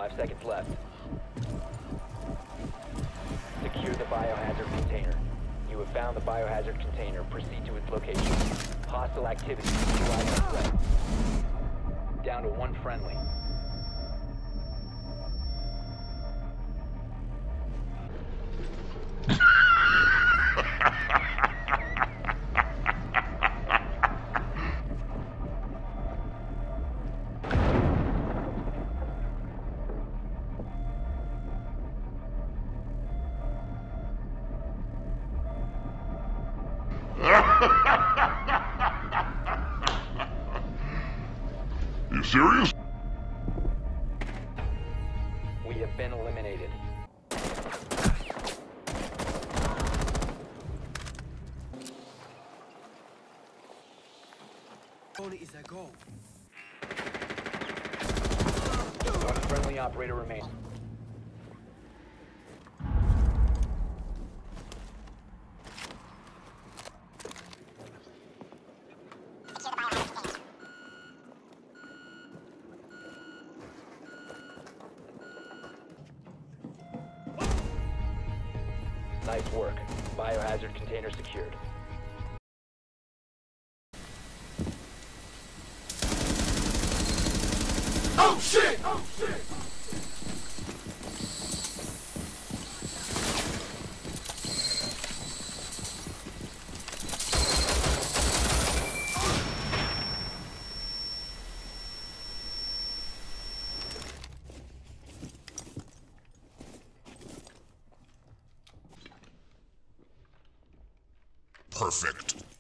5 seconds left. Secure the biohazard container. You have found the biohazard container. Proceed to its location. Hostile activity. Neutralize the threat. Down to 1 friendly. You serious? We have been eliminated. Only is a goal. One friendly operator remains. Nice work. Biohazard container secured. Oh shit! Oh shit! Perfect.